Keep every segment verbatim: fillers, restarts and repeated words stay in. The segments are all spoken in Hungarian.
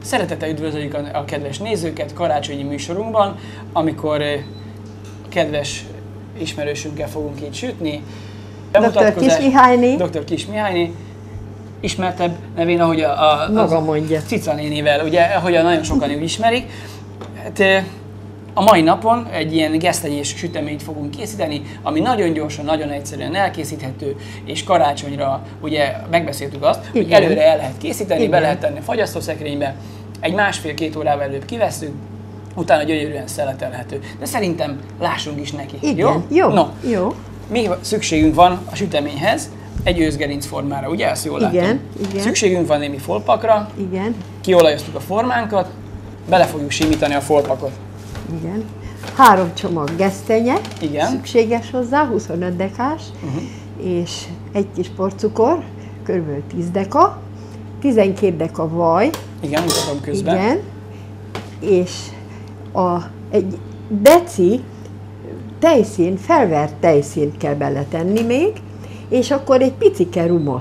Szeretettel üdvözöljük a, a kedves nézőket karácsonyi műsorunkban, amikor a kedves ismerősünkkel fogunk itt sütni. doktor Kiss Mihályné. doktor Kiss Mihályné. Ismertebb nevén, ahogy a, a, Maga mondja. Cica nénivel, ugye, ahogy nagyon sokan úgy ismerik. Hát, a mai napon egy ilyen gesztenyés süteményt fogunk készíteni, ami nagyon gyorsan, nagyon egyszerűen elkészíthető, és karácsonyra ugye megbeszéltük azt, igen, hogy előre el lehet készíteni, igen, be lehet tenni a fagyasztószekrénybe, egy másfél-két órával előbb kivesszük, utána gyönyörűen szeletelhető. De szerintem lássunk is neki. Igen. Jó? Jó. No, Jó. még szükségünk van a süteményhez egy őszgerinc formára, ugye? Ezt jól látom. Igen. Igen. Szükségünk van némi folpakra, Igen. kiolajoztuk a formánkat, bele fogjuk simítani a folpakot. Igen. Három csomag gesztenye, igen, szükséges hozzá, huszonöt dekás, uh-huh, és egy kis porcukor, kb. tíz deka, tizenkét deka vaj. Igen, mutatom közben. Igen, és a, egy deci tejszín, felvert tejszínt kell beletenni még, és akkor egy picike rumot.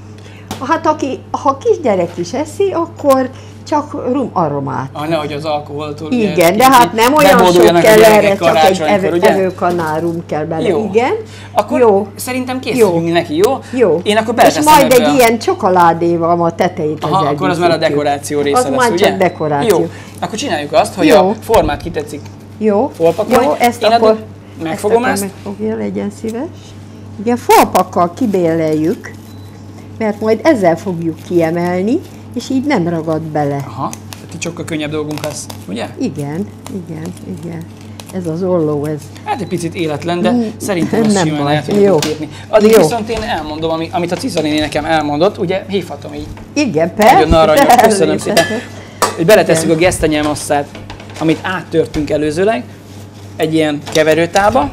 Hát aki, ha kisgyerek is eszi, akkor csak rum aromát. Ah, nehogy az alkoholtól. Igen, ugye, de hát nem olyan sok kell erre, csak egy ev evőkanál rum kell bele. Jó. Igen. Akkor jó. Szerintem készüljünk neki, jó? Jó. Én akkor és majd egy a... ilyen csokoládéval a tetejét az Aha, akkor az már a dekoráció része az lesz, már ugye? csak dekoráció. Jó. Akkor csináljuk azt, hogy jó, a formát kitetszik. Jó. Folpakolni. Jó, ezt Én akkor megfogom ezt. ezt. Megfogja, legyen szíves. Ugye folpakkal kibéleljük, mert majd ezzel fogjuk kiemelni, és így nem ragad bele. Aha, tehát így sokkal könnyebb dolgunk lesz, ugye? Igen, igen, igen. Ez az olló, ez... Hát egy picit életlen, de mm, szerintem ezt nem simán baj. el tudjuk képni. Addig jó, viszont én elmondom, ami, amit a Cica néni nekem elmondott, ugye hívhatom így. Igen, persze. Nagyon aranyos, köszönöm szépen. Hogy beletesszük a gesztenyemasszát, amit áttörtünk előzőleg, egy ilyen keverőtába.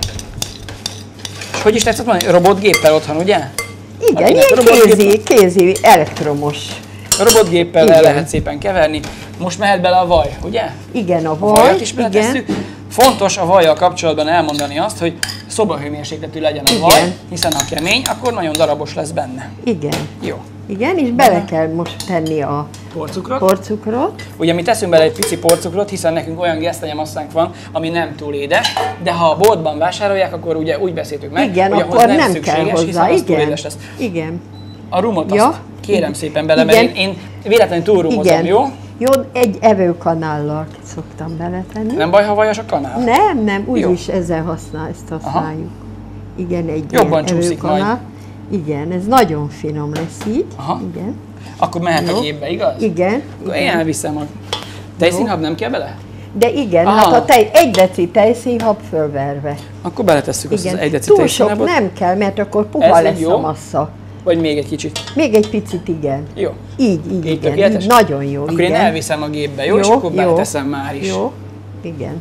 És hogy is tetszett mondani? Robotgéppel otthon, ugye? Igen, ilyen kézi, kézi, elektromos. Robotgéppel el lehet szépen keverni. Most mehet bele a vaj, ugye? Igen, a A vaj. vajat is beletesszük. Fontos a vajjal kapcsolatban elmondani azt, hogy szobahőmérsékletű legyen a igen, vaj, hiszen ha kemény, akkor nagyon darabos lesz benne. Igen. Jó. Igen, és bele kell most tenni a porcukrot. porcukrot. Ugye mi teszünk bele egy pici porcukrot, hiszen nekünk olyan gesztenyemasszánk van, ami nem túl édes, de ha a boltban vásárolják, akkor ugye úgy beszéltük meg, igen, hogy akkor nem, nem szükséges, kell hozzá. hiszen az Igen. túl édes lesz. Igen. A rumot ja. azt kérem szépen bele, mert én, én véletlenül túlrumozom, jó? Jó, egy evőkanállal szoktam beletenni. Nem baj, ha vajas a kanál? Nem, nem, úgyis ezzel használ, ezt használjuk. Aha. Igen, egy jobban csúszik majd. Igen, ez nagyon finom lesz így. Aha. Igen. Akkor mehet a gépbe, igaz? Igen. Akkor én elviszem a tejszínhab, nem kell bele? De igen, aha, hát a tej, egy deci tejszínhab fölverve. Akkor beletesszük azt az egy deci túl tejszínhabot. Sok nem kell, mert akkor puha lesz jó? A massza. Vagy még egy kicsit? Még egy picit, igen. Jó. Így, így, így igen. Így nagyon jó, akkor igen. én elviszem a gépbe, jó? jó És akkor jó, beleteszem már is. Jó, igen.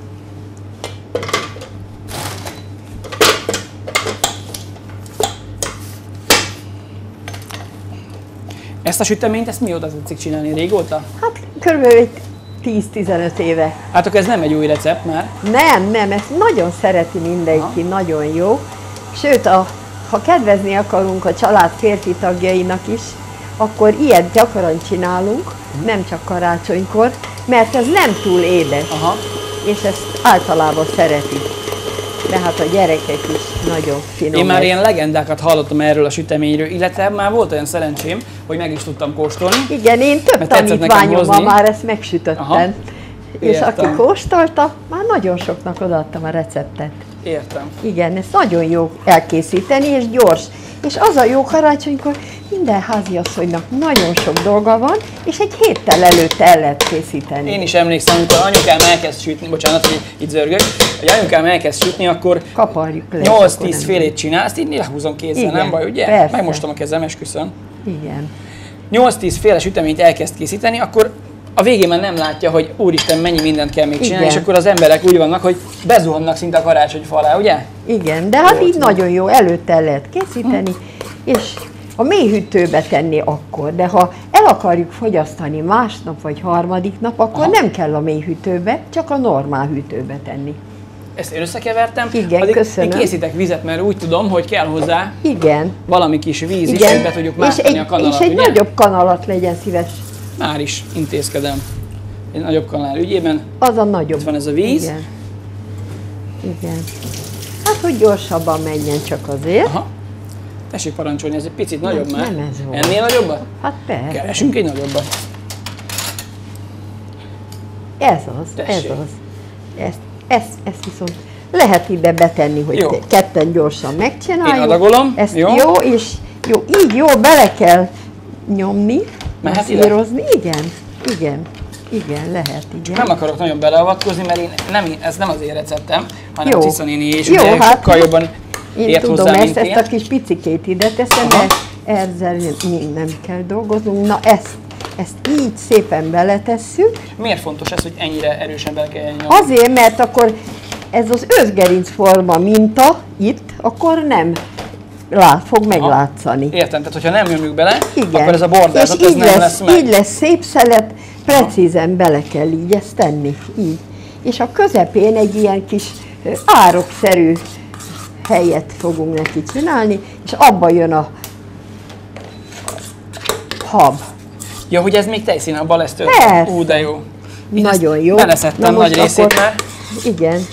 Ezt a süteményt, ezt mióta tetszik csinálni? Régóta? Hát körülbelül tíz-tizenöt éve. Hát akkor ez nem egy új recept már? Nem, nem, ezt nagyon szereti mindenki, aha, nagyon jó. Sőt, a, ha kedvezni akarunk a család férfi tagjainak is, akkor ilyet gyakran csinálunk, hmm. nem csak karácsonykor, mert ez nem túl édes, aha, és ezt általában szeretik. De hát a gyerekek is nagyon finom. Én már ilyen legendákat hallottam erről a süteményről, illetve már volt olyan szerencsém, hogy meg is tudtam kóstolni. Igen, én több tanítványommal már ezt megsütöttem. Aha, és aki kóstolta, már nagyon soknak odaadtam a receptet. Értem. Igen, ez nagyon jó elkészíteni, és gyors. És az a jó karácsonykor, minden háziasszonynak nagyon sok dolga van, és egy héttel előtte el lehet készíteni. Én is emlékszem, amikor anyukám elkezd sütni, bocsánat, hogy itt zörgök, hogy anyukám elkezd sütni, akkor nyolc-tíz félét csinálsz, így lehúzom kézzel, igen, nem baj, ugye? Persze. Megmostom a kezem, esküszöm. Igen. nyolc-tíz féle süteményt elkezd készíteni, akkor a végén már nem látja, hogy úristen, mennyi mindent kell még csinálni, igen, és akkor az emberek úgy vannak, hogy bezuhannak szinte a karácsonyfa alá, ugye? Igen, de hát jó, így nagyon jó, előtte el lehet készíteni, hm. és a mélyhűtőbe tenni akkor, de ha el akarjuk fogyasztani másnap vagy harmadik nap, akkor aha, nem kell a mélyhűtőbe, csak a normál hűtőbe tenni. Ezt én összekevertem, igen, addig köszönöm. Én készítek vizet, mert úgy tudom, hogy kell hozzá igen, valami kis víz igen, is, hogy be tudjuk másztani a kanalat, és egy ugye? nagyobb kanalat legyen szíves. Már is intézkedem. egy nagyobb kanál ügyében. Az a nagyobb. Itt van ez a víz. Igen. Igen. Hát, hogy gyorsabban menjen csak azért. Aha. Tessék parancsolni, ez egy picit nagyobb nem, már. Nem ez volt. Ennél nagyobbat? Hát persze. Keresünk egy nagyobbat. Ez az, Tessék. ez az. Ezt, ezt, ezt viszont lehet ide betenni, hogy Jó. ketten gyorsan megcsináljuk. Én adagolom, Ezt jó. jó, és jó, így jó bele kell nyomni, Mehet ide? masszírozni. Igen, igen, igen, lehet, igen. Nem akarok nagyon beleavatkozni, mert én nem, ez nem az én receptem, hanem Jó. a Tisza néni és Jó, ugye hát sokkal jobban Én ért tudom, hozzá, ezt, mint én. ezt a kis picikét ide teszem, Aha. mert ezzel még nem kell dolgoznunk. Na ezt, ezt így szépen beletesszük. Miért fontos ez, hogy ennyire erősen bele kell nyomni? Azért, mert akkor ez az őszgerinc forma minta itt, akkor nem lát, fog meglátszani. Értem, tehát hogyha nem nyomjuk bele, Igen. akkor ez a bordázat és ez így nem lesz, lesz meg. így lesz szép szelet, precízen bele kell így ezt tenni. Így. És a közepén egy ilyen kis ö, árokszerű helyet fogunk neki csinálni, és abba jön a hab. Ja, hogy ez még tejszínhabban lesz tőle. Persze. Ú, de jó. Én Nagyon ezt jó. Beleszedtem Na nagy most részét akkor- már. Igen.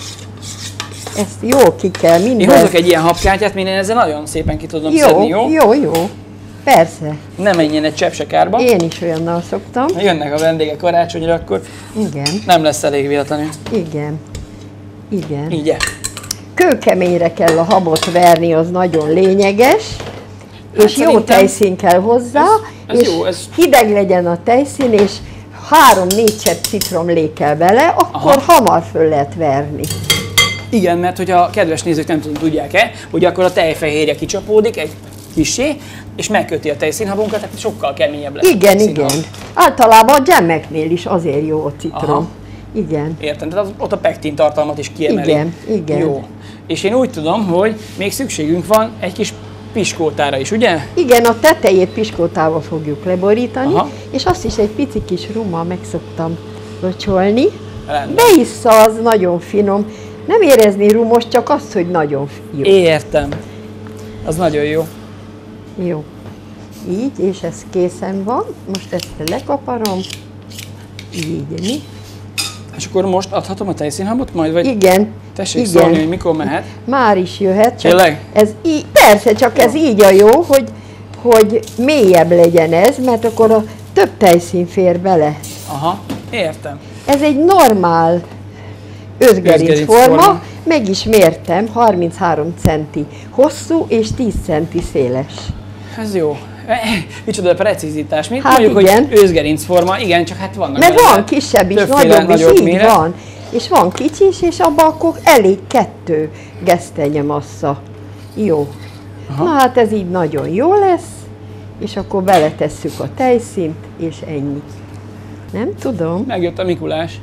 Ezt jó ki kell Én minden. hozok egy ilyen habkártyát, minden ezzel nagyon szépen ki tudom Jó, szedni, jó? jó, jó. Persze. Nem menjen egy csepp se kárba. Én is olyannal szoktam. Ha jönnek a vendégek karácsonyra, akkor Igen, nem lesz elég véletlenül. igen, igen. Így. Kőkeményre kell a habot verni, az nagyon lényeges, és jó szerintem tejszín kell hozzá, ez- ez és jó, ez- hideg legyen a tejszín, és három-négy csepp citromlé kell bele, akkor Aha. hamar föl lehet verni. Igen, mert hogyha a kedves nézők nem tudom, tudják-e, hogy akkor a tejfehérje kicsapódik egy kissé, és megköti a tejszínhabunkat, tehát sokkal keményebb lesz. a Igen, tejszínhab. igen. Általában a dzsemmeknél is azért jó a citrom. Aha. Igen. Értem, tehát az, ott a pektin tartalmat is kiemeli. Igen, igen. Jó. És én úgy tudom, hogy még szükségünk van egy kis piskótára is, ugye? Igen, a tetejét piskótával fogjuk leborítani, Aha. és azt is egy pici kis rummal meg szoktam locsolni. Rendben. Beissza, az nagyon finom. Nem érezni rumos, csak azt, hogy nagyon f- jó. Értem. Az nagyon jó. Jó. Így, és ez készen van. Most ezt lekaparom. Így, mi? És akkor most adhatom a tejszínhabot majd, vagy Igen. tessék igen. szólni, hogy mikor mehet? Már is jöhet. Csak Tényleg? Ez így, persze, csak ez így a jó, hogy, hogy mélyebb legyen ez, mert akkor a több tejszín fér bele. Aha, értem. Ez egy normál özgerinc Özgerinc forma, forma. meg is mértem, harminchárom centi hosszú és tíz centi széles. Ez jó. Micsoda precízitás. Mint Hát mondjuk, igen. hogy őszgerinc forma, igen, csak hát vannak Mert benne van kisebb is, többféle nagyobb is, nagyobb így méret. van. És van kicsi is, és abban akkor elég kettő gesztenye massza. Jó. Aha. Na hát ez így nagyon jó lesz, és akkor beletesszük a tejszínt, és ennyi. Nem tudom. Megjött a Mikulás.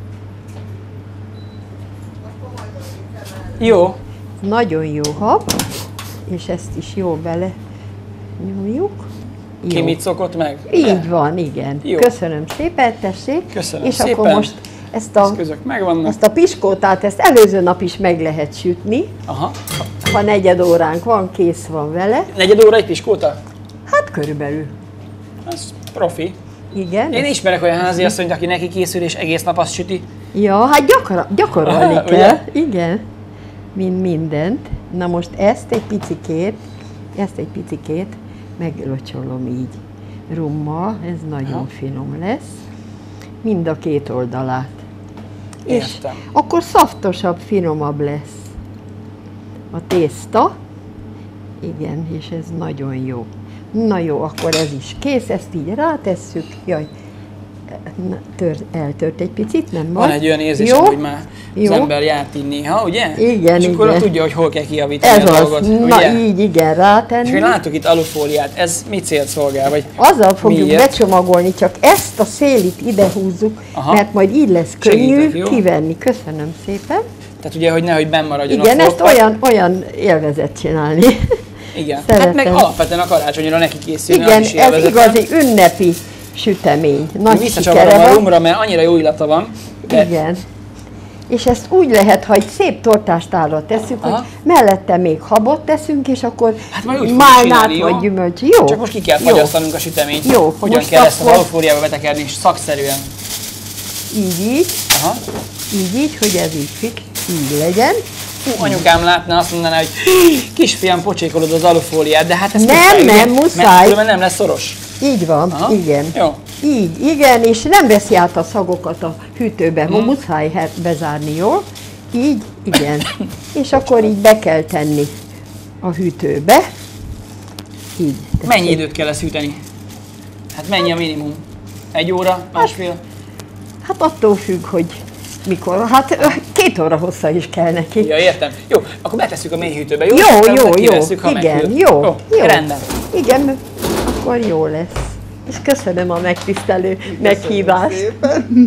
Jó. Nagyon jó hab, és ezt is jó bele nyomjuk. Ki Jó. mit szokott meg? Így van, igen. Jó. Köszönöm szépen, tessék. Köszönöm És szépen. akkor most ezt a, Eszközök megvannak. ezt a piskótát, ezt előző nap is meg lehet sütni. Aha. Ha negyed óránk van, kész van vele. Negyed óra egy piskóta? Hát körülbelül. Ez profi. Igen. Én ez- ismerek olyan háziasszonyt, aki neki készül és egész nap azt süti. Ja, hát gyakor, gyakorolni Aha, kell. ugye? Igen. Mind mindent. Na most ezt egy picikét, ezt egy picikét meglocsolom így rummal, ez nagyon Aha. finom lesz. Mind a két oldalát. És Értem. akkor szaftosabb, finomabb lesz a tészta. Igen, és ez nagyon jó. Na jó, akkor ez is kész, ezt így rátesszük. Jaj, na, tör, eltört egy picit, nem Van baj. egy olyan érzésem, Jó? hogy már az Jó. ember járt így néha, ugye? Igen, és akkor igen. tudja, hogy hol kell kijavítani Ez a az, dolgot, na ugye? így igen, És rátenni. hogy látok itt alufóliát, ez mi célt szolgál? Vagy Azzal fogjuk miért? becsomagolni, csak ezt a szélit ide húzzuk, Aha. mert majd így lesz könnyű Segítek, jó? kivenni. Köszönöm szépen. Tehát ugye, hogy nehogy benn maradjon Igen, a ezt forpa. olyan, olyan élvezet csinálni. Igen. szeretem. Hát meg alapvetően a karácsonyra neki készülni, Igen, az is ez élvezetem. igazi ünnepi sütemény. Nagy Visszacsavarom sikere a van. rumra, mert annyira jó illata van. De Igen. És ezt úgy lehet, ha egy szép tortástálat tesszük, Aha. hogy mellette még habot teszünk, és akkor Hát majd úgy fogjuk málnát csinálni, jó? vagy gyümölcs. Jó. Csak most ki kell Jó. fagyasztanunk a süteményt. Jó, Hogyan most kell ezt az akkor- alufóliába betekerni, és szakszerűen. így, így, Aha. így, így, hogy ez így fix, így legyen. Hú, anyukám látna, azt mondaná, hogy kisfiam, pocsékolod az alufóliát, de hát ez Nem, muszáj, nem, ugye? muszáj. Mert különben nem lesz szoros. Így van, Aha. igen. Jó. Így, igen, és nem veszi át a szagokat a hűtőbe, hmm. muszáj he- bezárni, jól? Így, igen. És akkor így be kell tenni a hűtőbe. Így. Mennyi időt kell ezt hűteni? Hát mennyi a minimum? Egy óra, másfél? Hát attól függ, hogy mikor. Hát két óra hossza is kell neki. Ja, értem. Jó, akkor betesszük a mélyhűtőbe, jó? Jó, Utána jó, jó. kivesszük, ha Igen, megfűl. jó, jó. jó. Rendben. Igen, akkor jó lesz. És köszönöm a megtisztelő meghívást. Szépen.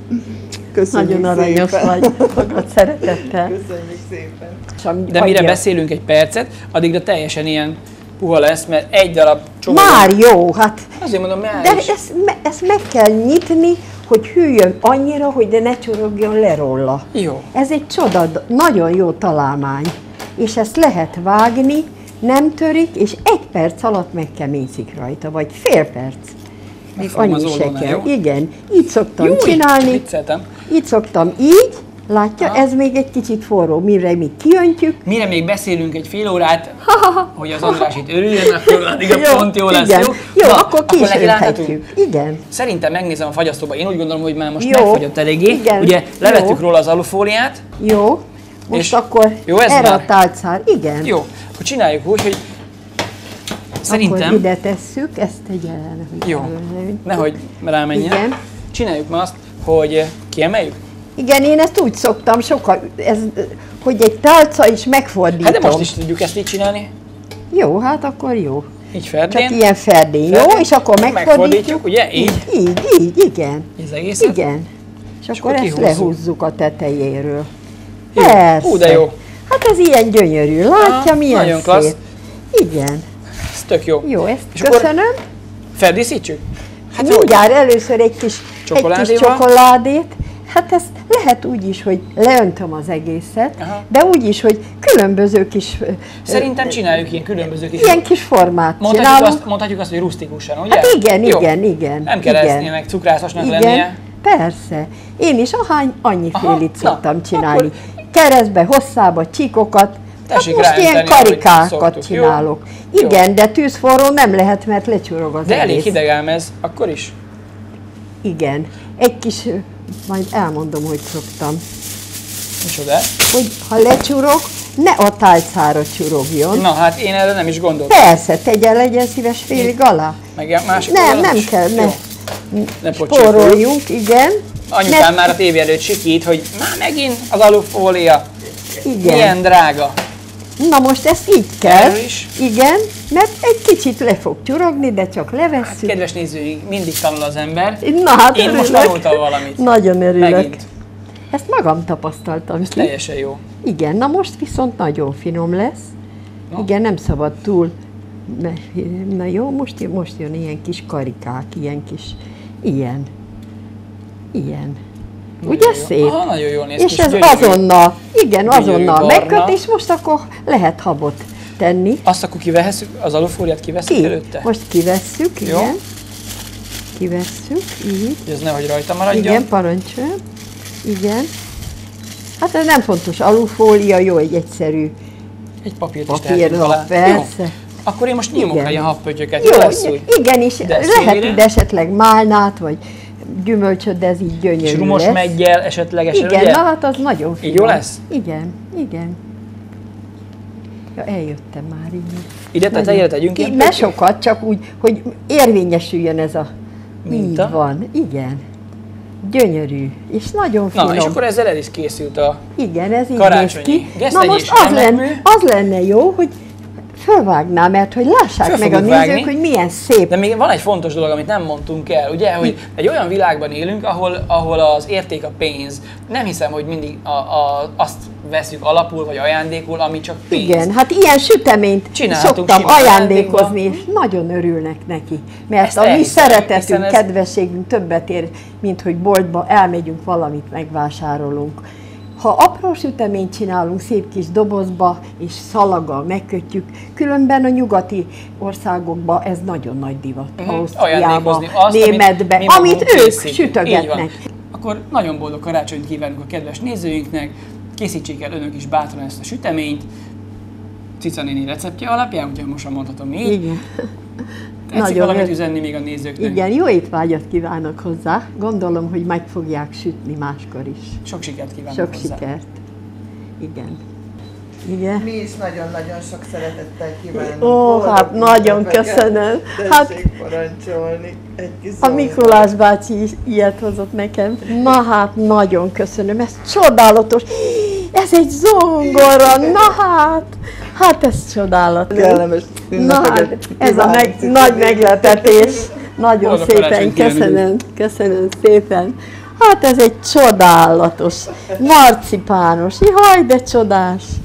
Köszönjük Nagyon aranyos szépen. vagy, magad szeretettel. Köszönjük szépen. De mire beszélünk egy percet, addigra teljesen ilyen puha lesz, mert egy darab csomag. Már jó, hát. Azért mondom, már De is. ezt, me- ezt meg kell nyitni, hogy hűljön annyira, hogy de ne csorogjon le róla. Jó. Ez egy csoda, nagyon jó találmány. És ezt lehet vágni, nem törik, és egy perc alatt megkeményszik rajta, vagy fél perc. Még Megfogom annyi az se oldalnál, kell. jó? Igen, így szoktam Jó, csinálni. vicceltem. Így szoktam így, látja, Aha. ez még egy kicsit forró, mire mi kiöntjük. Mire még beszélünk egy fél órát, hogy az András itt örüljön, akkor addig a pont jó lesz, igen. jó? Jó, Na, akkor ki is neki láthatunk? önthetjük. Igen. Szerintem megnézem a fagyasztóba. Én úgy gondolom, hogy már most Jó. megfagyott eléggé. Igen. Ugye levettük Jó. róla az alufóliát. Jó. Most És akkor jó ez erre már? a tálcára. Igen. Jó, akkor csináljuk úgy, hogy szerintem... Akkor ide tesszük, ezt tegye el, hogy Jó, elön. nehogy rámenjen. Igen. Csináljuk ma azt, hogy kiemeljük. Igen, én ezt úgy szoktam, sokkal, ez, hogy egy tálca is megfordítom. Hát de most is tudjuk ezt így csinálni. Jó, hát akkor jó. Így ferdén. Csak ilyen ferdén, jó? Ferdén. És akkor megfordítjuk. Megfordítjuk, ugye? Így. Így, így, igen. Ez egészet. Igen. És, És akkor akkor ezt kihúzzuk. lehúzzuk a tetejéről. Jó. Persze. Ú, de jó. Hát ez ilyen gyönyörű, látja, Ah, milyen nagyon szép. klassz. Igen. Ez tök jó. Jó, ezt És akkor köszönöm. feldíszítsük? Hát hogy? Mindjárt először egy kis, egy kis Csokoládéval? csokoládét. Hát ezt lehet úgy is, hogy leöntöm az egészet, Aha. de úgy is, hogy különböző kis, ö, Szerintem csináljuk ilyen különböző kis... ilyen kis formát Mondhatjuk csinálunk. azt, mondhatjuk azt, hogy rusztikusan, ugye? Hát igen, Jó. igen, igen. Nem kell igen. eszni, meg cukrászosnak Igen, lennie. persze. Én is ahány, annyi Aha, félit na, szoktam csinálni. akkor- Keresztbe, hosszába, csíkokat. Hát Tessék most ilyen ráönteni, ahogy karikákat szoktuk, jó? csinálok. Jó. Igen, de tűzforró nem lehet, mert lecsurog az De elég egész. hideg ám ez, akkor is. Igen. Egy kis, ö, majd elmondom, hogy szoktam. Micsoda? Hogy ha lecsurog, ne a tálcára csurogjon. Na hát én erre nem is gondoltam. Persze, tegye, legyen szíves félig alá. Meg a másik Nem, oldalon nem is? kell, ne. Jó. Ne pocsékoljuk. Spóroljunk, igen. Anyukám Ne- már a tévé előtt sikít, hogy már megint az alufólia. Igen. Milyen drága. Na most ezt így kell. Erről is? Igen, mert egy kicsit le fog csurogni, de csak levesszük. Kedves nézőink, mindig tanul az ember. Na hát Én most örülök. tanultam valamit. Nagyon örülök. Megint. Ezt magam tapasztaltam ki. Teljesen jó. Igen, na most viszont nagyon finom lesz. Na. Igen, nem szabad túl. Na jó, most, jön- most jön ilyen kis karikák, ilyen kis, ilyen, ilyen. Ugye Nagyon jó. szép? Aha, nagyon jól néz ki, És és ez gyönyörű. azonnal, igen, Gyönyörű azonnal barna. megköt, és most akkor lehet habot tenni. Azt akkor kivehesszük, az alufóliát kivesszük Ki? előtte? Most kivesszük, Jó. igen. Kivesszük, így. Hogy ez nehogy rajta maradjon. Igen, parancsolj. Igen. Hát ez nem fontos, alufólia, jó, egy egyszerű Egy papírt is tehetünk papírra, alá. persze. Jó. Akkor én most nyomok Igen. rá ilyen happöttyöket. Jó, Jó lesz úgy? igen, és De lehet szélére? ide esetleg málnát, vagy gyümölcsöt, de ez így gyönyörű És rumos lesz. meggyel esetlegesen, Igen, ugye? na hát az nagyon finom. jó lesz? Igen, igen. Ja, eljöttem már így. Ide Nagyon- tetejére tegyünk ilyen Így, ne pöttyöt? sokat, csak úgy, hogy érvényesüljön ez a... Minta? Így van, igen. Gyönyörű, és nagyon finom. Na, és akkor ezzel el is készült a... Igen, ez így Karácsonyi néz ki. Na gesztenyés most az remekmű. lenne, az lenne jó, hogy fölvágnám, mert hogy lássák Föl meg a fogjuk nézők, vágni. hogy milyen szép. De még van egy fontos dolog, amit nem mondtunk el, ugye, hogy egy olyan világban élünk, ahol, ahol az érték a pénz. Nem hiszem, hogy mindig a, a, azt veszük alapul, vagy ajándékul, ami csak pénz. Igen, hát ilyen süteményt Csinálhatunk szoktam simán ajándékozni, ajándékba. és nagyon örülnek neki. Mert Ezt a mi elhiszem, hiszen szeretetünk, ez- kedvességünk többet ér, mint hogy boltba elmegyünk, valamit megvásárolunk. Ha apró süteményt csinálunk szép kis dobozba, és szalaggal megkötjük, különben a nyugati országokban ez nagyon nagy divat. Mhm, Ausztriában, ajándékozni azt, amit Németben, mi amit magunk ők készítünk. Így van. sütögetnek. Akkor akkor nagyon boldog karácsonyt kívánunk a kedves nézőinknek, készítsék el önök is bátran ezt a süteményt, Cica néni receptje alapján, ugye most mondhatom így. Igen. Tetszik Nagyon valamit jó. üzenni még a nézőknek? Igen, jó étvágyat kívánok hozzá. Gondolom, hogy meg fogják sütni máskor is. Sok sikert kívánok Sok hozzá. sikert. Igen. Igen. Mi is nagyon-nagyon sok szeretettel kívánunk. Ó, Boldog hát nagyon ünnepeket. köszönöm. Hát Tessék parancsolni egy kis a Mikulás bácsi is ilyet hozott nekem. Na hát, nagyon köszönöm, ez csodálatos. Ez egy zongora, na hát, hát ez csodálatos. kellemes Na hát, ünnepeket ez a kívánunk, meg, Cica nagy néni. meglepetés. Nagyon Boldog szépen karácsonyt kívánunk. köszönöm, köszönöm szépen. Hát ez egy csodálatos, marcipános, jaj, de csodás.